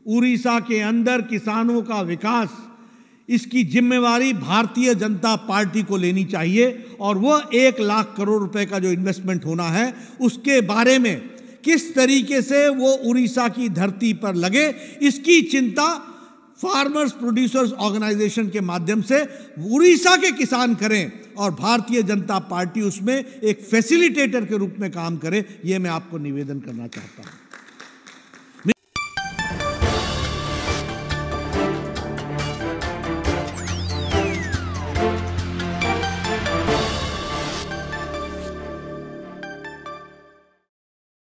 उड़ीसा के अंदर किसानों का विकास, इसकी जिम्मेवारी भारतीय जनता पार्टी को लेनी चाहिए। और वह 1 लाख करोड़ रुपए का जो इन्वेस्टमेंट होना है उसके बारे में किस तरीके से वो उड़ीसा की धरती पर लगे, इसकी चिंता फार्मर्स प्रोड्यूसर्स ऑर्गेनाइजेशन के माध्यम से उड़ीसा के किसान करें और भारतीय जनता पार्टी उसमें एक फैसिलिटेटर के रूप में काम करे। ये मैं आपको निवेदन करना चाहता हूं।